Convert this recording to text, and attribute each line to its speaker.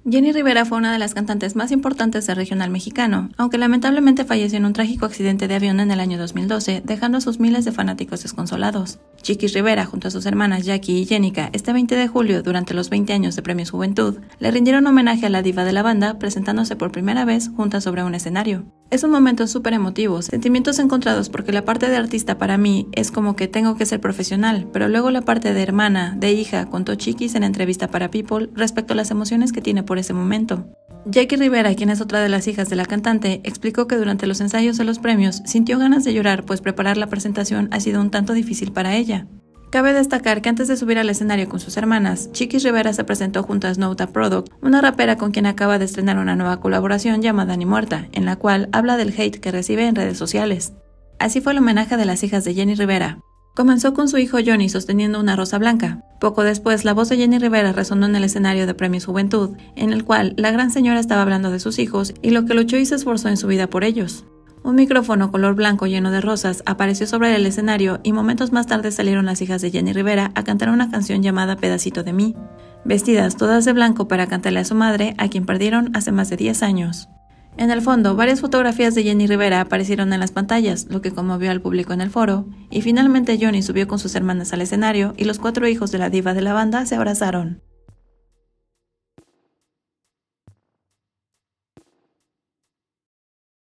Speaker 1: Jenny Rivera fue una de las cantantes más importantes del regional mexicano, aunque lamentablemente falleció en un trágico accidente de avión en el año 2012, dejando a sus miles de fanáticos desconsolados. Chiquis Rivera, junto a sus hermanas Jackie y Jenica, este 20 de julio, durante los 20 años de Premios Juventud, le rindieron homenaje a la diva de la banda, presentándose por primera vez juntas sobre un escenario. Es un momento súper emotivo, sentimientos encontrados porque la parte de artista para mí es como que tengo que ser profesional, pero luego la parte de hermana, de hija, contó Chiquis en entrevista para People respecto a las emociones que tiene por ese momento. Jackie Rivera, quien es otra de las hijas de la cantante, explicó que durante los ensayos de los premios sintió ganas de llorar, pues preparar la presentación ha sido un tanto difícil para ella. Cabe destacar que antes de subir al escenario con sus hermanas, Chiquis Rivera se presentó junto a Snow Tha Product, una rapera con quien acaba de estrenar una nueva colaboración llamada Ni Muerta, en la cual habla del hate que recibe en redes sociales. Así fue el homenaje de las hijas de Jenny Rivera. Comenzó con su hijo Johnny sosteniendo una rosa blanca. Poco después, la voz de Jenny Rivera resonó en el escenario de Premios Juventud, en el cual la gran señora estaba hablando de sus hijos y lo que luchó y se esforzó en su vida por ellos. Un micrófono color blanco lleno de rosas apareció sobre el escenario y momentos más tarde salieron las hijas de Jenny Rivera a cantar una canción llamada Pedacito de mí, vestidas todas de blanco para cantarle a su madre, a quien perdieron hace más de 10 años. En el fondo, varias fotografías de Jenny Rivera aparecieron en las pantallas, lo que conmovió al público en el foro, y finalmente Johnny subió con sus hermanas al escenario y los 4 hijos de la diva de la banda se abrazaron.